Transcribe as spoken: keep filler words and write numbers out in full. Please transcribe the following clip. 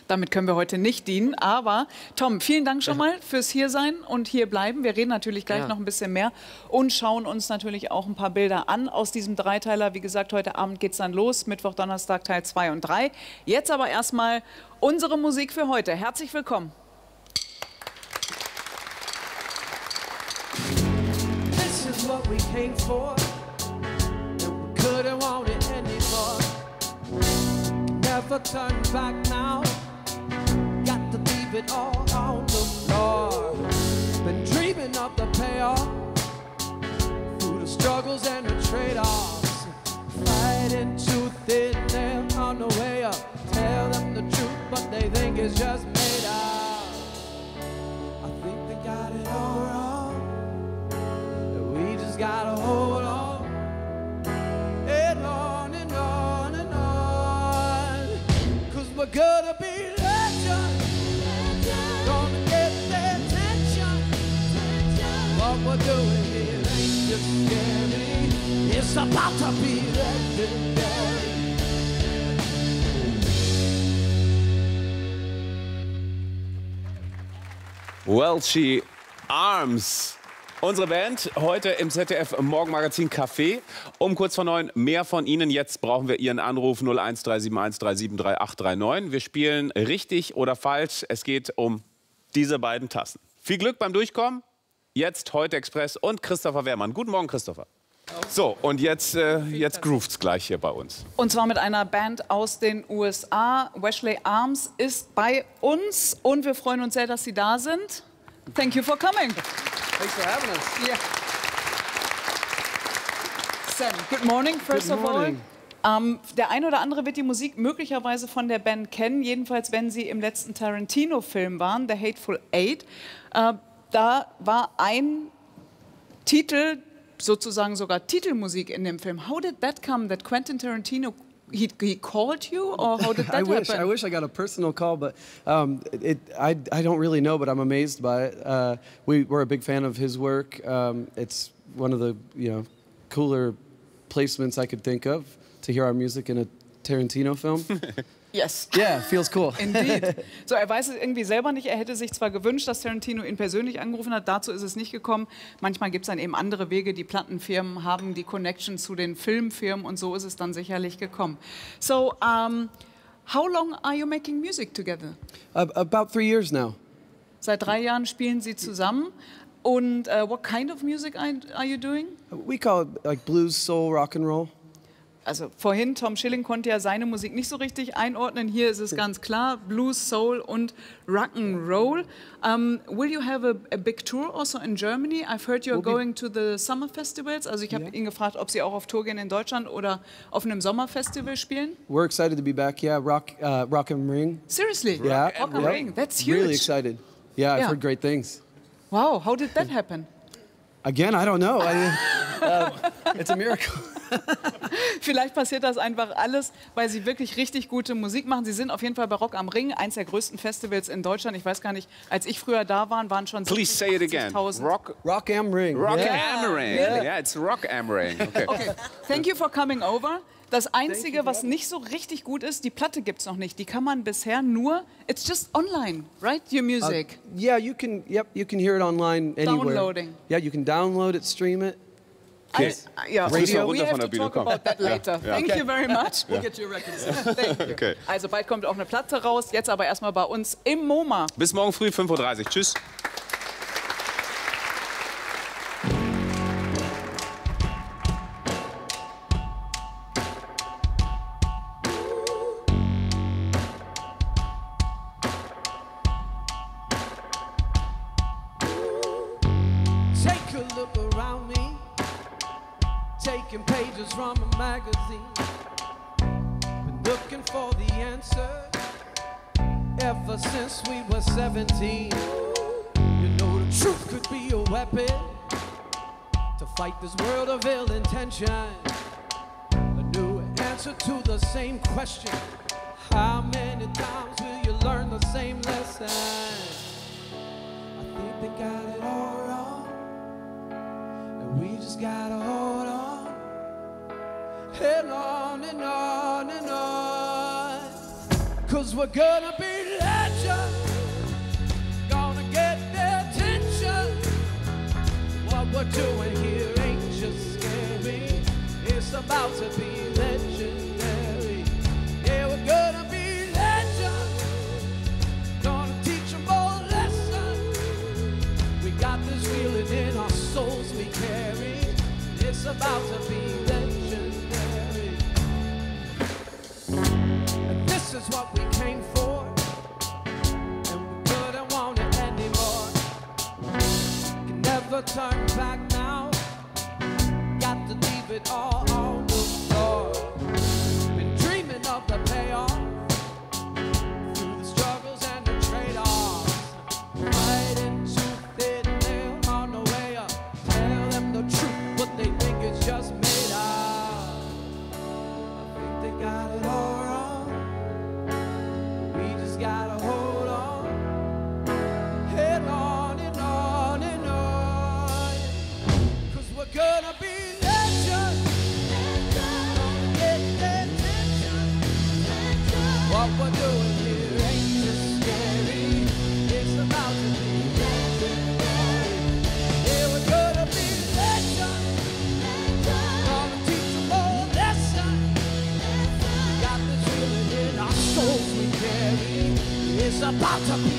Damit können wir heute nicht dienen, aber Tom, vielen Dank schon mal fürs Hiersein und hier bleiben. Wir reden natürlich gleich ja. noch ein bisschen mehr und schauen uns natürlich auch ein paar Bilder an aus diesem Dreiteiler. Wie gesagt, heute Abend geht es dann los, Mittwoch, Donnerstag, Teil zwei und drei. Jetzt aber erstmal unsere Musik für heute. Herzlich willkommen. This is what we came for, and we couldn't want it anymore. Never turn back now. Got to leave it all on the floor. Been dreaming of the payoff through the struggles and the trade-offs. Fighting tooth and nail on the way up. Tell them the truth, but they think it's just made up. I think they got it all wrong. We just gotta hold on, and on and on and on. Cause we're gonna be what we're doing here ain't just scary. It's about to be legendary. Welshly Arms. Unsere Band heute im Z D F-Morgenmagazin Café. Um kurz vor neun mehr von Ihnen. Jetzt brauchen wir Ihren Anruf null eins drei sieben eins drei sieben drei acht drei neun. Wir spielen richtig oder falsch. Es geht um diese beiden Tassen. Viel Glück beim Durchkommen. Jetzt Heute Express und Christopher Wehrmann. Guten Morgen, Christopher. So, und jetzt, äh, jetzt grooved's gleich hier bei uns. Und zwar mit einer Band aus den U S A. Welshly Arms ist bei uns und wir freuen uns sehr, dass Sie da sind. Thank you for coming. Thanks for having us. Yeah. Sam, good morning, first Good of all. morning. Ähm, der eine oder andere wird die Musik möglicherweise von der Band kennen, jedenfalls wenn Sie im letzten Tarantino-Film waren, The Hateful Eight. Äh, Da war ein Titel, sozusagen sogar Titelmusik in dem Film. How did that come, that Quentin Tarantino, he, he called you, or how did that I wish, happen? I wish I got a personal call, but um, it, I, I don't really know, but I'm amazed by it. Uh, we, we're a big fan of his work. Um, it's one of the you know cooler placements I could think of to hear our music in a Tarantino film. Yes. Yeah, feels cool. Indeed. So, er weiß es irgendwie selber nicht. Er hätte sich zwar gewünscht, dass Tarantino ihn persönlich angerufen hat. Dazu ist es nicht gekommen. Manchmal gibt es dann eben andere Wege. Die Plattenfirmen haben die Connection zu den Filmfirmen und so ist es dann sicherlich gekommen. So, um, how long are you making music together? Uh, about three years now. Seit drei Jahren spielen Sie zusammen. Und uh, what kind of music are you doing? We call it like blues, soul, rock and roll. Also vorhin, Tom Schilling konnte ja seine Musik nicht so richtig einordnen. Hier ist es ganz klar, Blues, Soul und Rock'n'Roll. Um, will you have a, a big tour also in Germany? I've heard you're we'll going to the summer festivals. Also ich habe yeah. ihn gefragt, ob Sie auch auf Tour gehen in Deutschland oder auf einem Sommerfestival spielen. We're excited to be back. Yeah, Rock, uh, Rock am Ring. Seriously? Yeah, Rock am yep. Ring. That's huge. Really excited. Yeah, I've yeah. heard great things. Wow, how did that happen? Again, I don't know. I mean, uh, it's a miracle. Vielleicht passiert das einfach alles, weil Sie wirklich richtig gute Musik machen. Sie sind auf jeden Fall bei Rock am Ring, eins der größten Festivals in Deutschland. Ich weiß gar nicht, als ich früher da war, waren schon Please say it again. Rock, Rock am Ring. Rock yeah. am Ring. Yeah. Yeah, it's Rock am Ring. Okay. Okay. Thank you for coming over. Das Einzige, was nicht so richtig gut ist, die Platte gibt es noch nicht. Die kann man bisher nur, it's just online, right? Your music. Uh, yeah, you can, yep, you can hear it online anywhere. Downloading. Yeah, you can download it, stream it. Okay. I, yeah, Radio. we have to talk about that later. Ja. Thank Okay. you very much. We'll get you a record. Thank you. Okay. Also bald kommt auch eine Platte raus, jetzt aber erstmal bei uns im MoMA. Bis morgen früh, fünf Uhr dreißig. Tschüss. Take a look around me, taking pages from a magazine. Been looking for the answer ever since we were seventeen. You know the truth could be a weapon to fight this world of ill intention. A new answer to the same question. How many times will you learn the same lesson? I think they got it all wrong, and we just gotta hold on, and on and on and on, 'cause we're gonna be we're doing here ain't just scary. It's about to be legendary. Yeah, we're gonna be legends. Gonna teach them all a lesson. We got this feeling in our souls we carry. It's about to be legendary. And this is what we came for. And we couldn't want it anymore. Can never turn back now. Got to leave it all on the floor. Been dreaming of the payoff. Through the struggles and the trade-offs. Right into thin nail on the way up. Tell them the truth, but they think it's just made up. I think they got it all wrong. We just gotta hold on. Head on and on and on. Cause we're gonna be legends. Gonna get that attention. What we're doing here ain't just scary. It's about to be legendary. Yeah, we're gonna be legends. Gonna teach them all a lesson. Got this feeling in our souls we carry. It's about to be